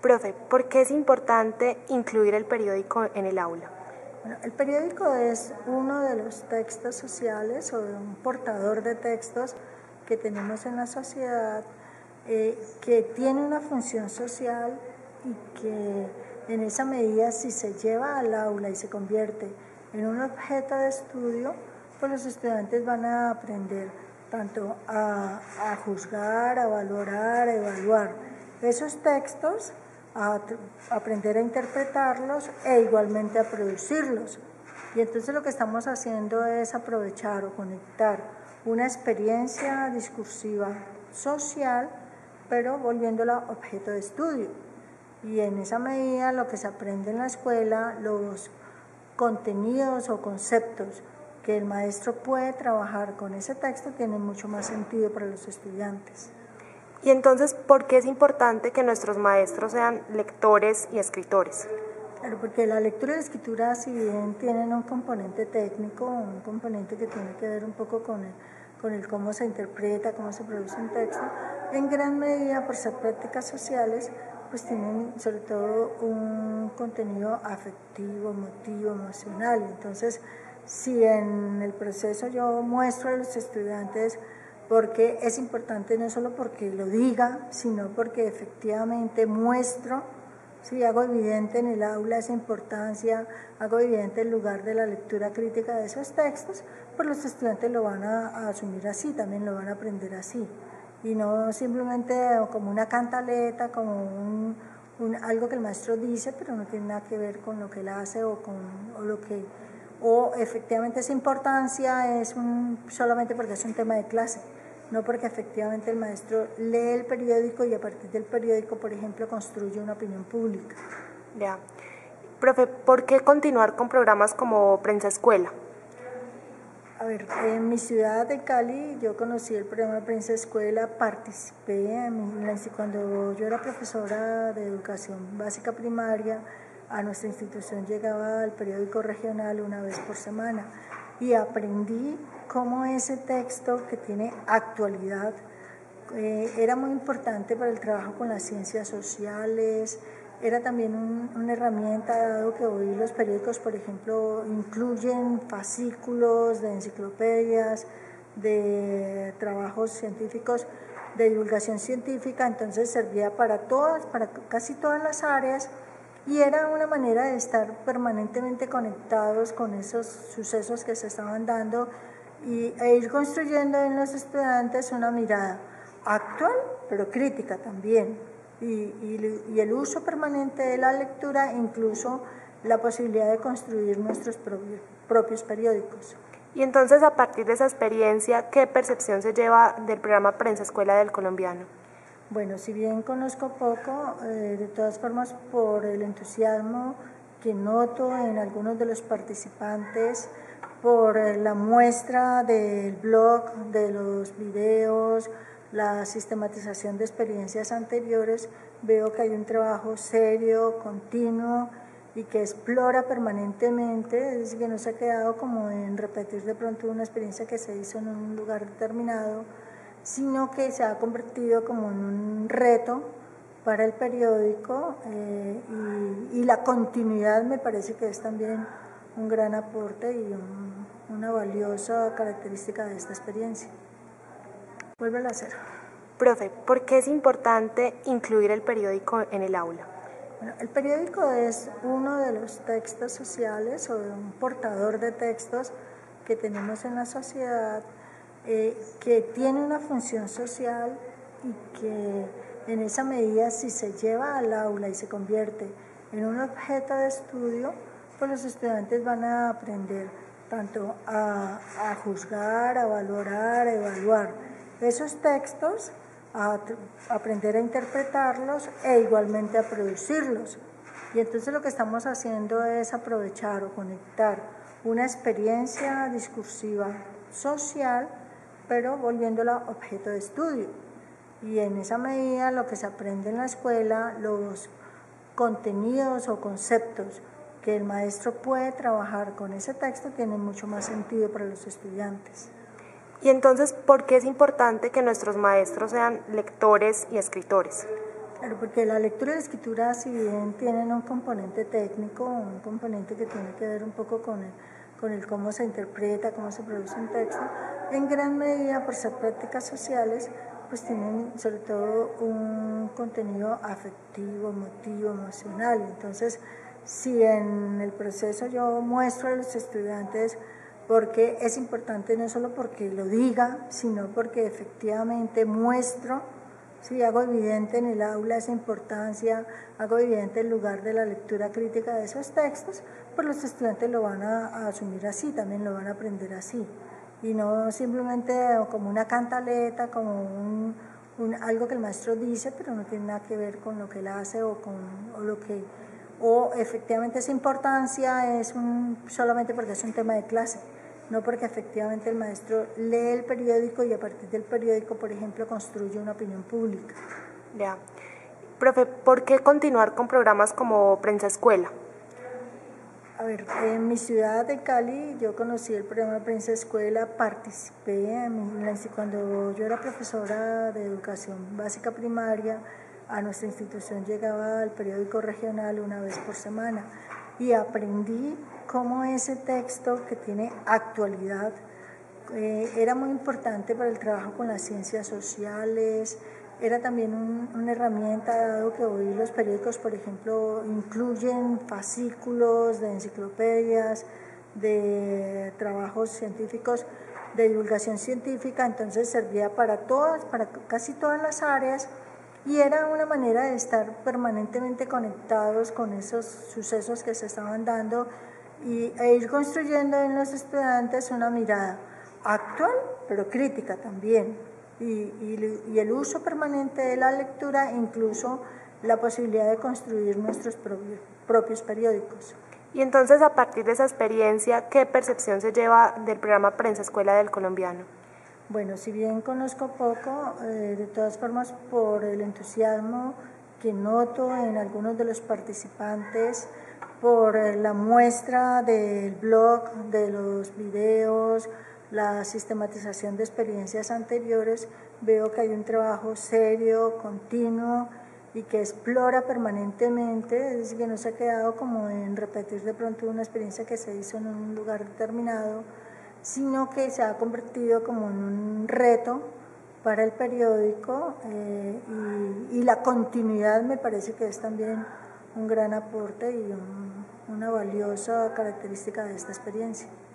Profe, ¿por qué es importante incluir el periódico en el aula? Bueno, el periódico es uno de los textos sociales o un portador de textos que tenemos en la sociedad que tiene una función social y que en esa medida, si se lleva al aula y se convierte en un objeto de estudio, pues los estudiantes van a aprender tanto a juzgar, a valorar, a evaluar esos textos, a aprender a interpretarlos e igualmente a producirlos. Y entonces lo que estamos haciendo es aprovechar o conectar una experiencia discursiva social, pero volviéndola objeto de estudio. Y en esa medida lo que se aprende en la escuela, los contenidos o conceptos que el maestro puede trabajar con ese texto tienen mucho más sentido para los estudiantes. Y entonces, ¿por qué es importante que nuestros maestros sean lectores y escritores? Claro, porque la lectura y la escritura, si bien tienen un componente técnico, un componente que tiene que ver un poco con el cómo se interpreta, cómo se produce un texto, en gran medida, por ser prácticas sociales, pues tienen sobre todo un contenido afectivo, emotivo, emocional. Entonces, si en el proceso yo muestro a los estudiantes porque es importante no solo porque lo diga, sino porque efectivamente muestro, si hago evidente en el aula esa importancia, hago evidente el lugar de la lectura crítica de esos textos, pues los estudiantes lo van a asumir así, también lo van a aprender así. Y no simplemente como una cantaleta, como algo que el maestro dice, pero no tiene nada que ver con lo que él hace o efectivamente esa importancia es solamente porque es un tema de clase, no porque efectivamente el maestro lee el periódico y a partir del periódico, por ejemplo, construye una opinión pública. Ya. Profe, ¿por qué continuar con programas como Prensa Escuela? A ver, en mi ciudad de Cali yo conocí el programa Prensa Escuela, participé cuando yo era profesora de educación básica primaria, a nuestra institución llegaba el periódico regional una vez por semana y aprendí cómo ese texto que tiene actualidad era muy importante para el trabajo con las ciencias sociales, era también una herramienta, dado que hoy los periódicos, por ejemplo, incluyen fascículos de enciclopedias, de trabajos científicos, de divulgación científica, entonces servía para casi todas las áreas y era una manera de estar permanentemente conectados con esos sucesos que se estaban dando e ir construyendo en los estudiantes una mirada actual, pero crítica también. Y el uso permanente de la lectura, incluso la posibilidad de construir nuestros propios periódicos. Y entonces, a partir de esa experiencia, ¿qué percepción se lleva del programa Prensa Escuela del colombiano? Bueno, si bien conozco poco, de todas formas, por el entusiasmo que noto en algunos de los participantes, por la muestra del blog, de los videos, la sistematización de experiencias anteriores, veo que hay un trabajo serio, continuo y que explora permanentemente, es decir, que no se ha quedado como en repetir de pronto una experiencia que se hizo en un lugar determinado, sino que se ha convertido como en un reto para el periódico y la continuidad me parece que es también un gran aporte y una valiosa característica de esta experiencia. Vuélvelo a hacer. Profe, ¿por qué es importante incluir el periódico en el aula? Bueno, el periódico es uno de los textos sociales o un portador de textos que tenemos en la sociedad que tiene una función social y que en esa medida, si se lleva al aula y se convierte en un objeto de estudio, pues los estudiantes van a aprender tanto a juzgar, a valorar, a evaluar esos textos, a aprender a interpretarlos e igualmente a producirlos. Y entonces lo que estamos haciendo es aprovechar o conectar una experiencia discursiva social, pero volviéndola objeto de estudio. Y en esa medida lo que se aprende en la escuela, los contenidos o conceptos que el maestro puede trabajar con ese texto tienen mucho más sentido para los estudiantes. Y entonces, ¿por qué es importante que nuestros maestros sean lectores y escritores? Claro, porque la lectura y la escritura, si bien tienen un componente técnico, un componente que tiene que ver un poco con el cómo se interpreta, cómo se produce un texto, en gran medida, por ser prácticas sociales, pues tienen sobre todo un contenido afectivo, emotivo, emocional. Entonces, si en el proceso yo muestro a los estudiantes porque es importante no solo porque lo diga, sino porque efectivamente muestro, sí, hago evidente en el aula esa importancia, hago evidente el lugar de la lectura crítica de esos textos, pues los estudiantes lo van a asumir así, también lo van a aprender así, y no simplemente como una cantaleta, como algo que el maestro dice, pero no tiene nada que ver con lo que él hace o efectivamente esa importancia es solamente porque es un tema de clase, no porque efectivamente el maestro lee el periódico y a partir del periódico, por ejemplo, construye una opinión pública. Ya. Profe, ¿por qué continuar con programas como Prensa Escuela? A ver, en mi ciudad de Cali yo conocí el programa Prensa Escuela, participé cuando yo era profesora de educación básica primaria, a nuestra institución llegaba el periódico regional una vez por semana y aprendí cómo ese texto que tiene actualidad era muy importante para el trabajo con las ciencias sociales, era también una herramienta, dado que hoy los periódicos, por ejemplo, incluyen fascículos de enciclopedias, de trabajos científicos, de divulgación científica, entonces servía para casi todas las áreas, y era una manera de estar permanentemente conectados con esos sucesos que se estaban dando e ir construyendo en los estudiantes una mirada actual, pero crítica también, y el uso permanente de la lectura, incluso la posibilidad de construir nuestros propios periódicos. Y entonces, a partir de esa experiencia, ¿qué percepción se lleva del programa Prensa Escuela del Colombiano? Bueno, si bien conozco poco, de todas formas, por el entusiasmo que noto en algunos de los participantes, por la muestra del blog, de los videos, la sistematización de experiencias anteriores, veo que hay un trabajo serio, continuo y que explora permanentemente, es decir, que no se ha quedado como en repetir de pronto una experiencia que se hizo en un lugar determinado, sino que se ha convertido como en un reto para el periódico y la continuidad me parece que es también un gran aporte y una valiosa característica de esta experiencia.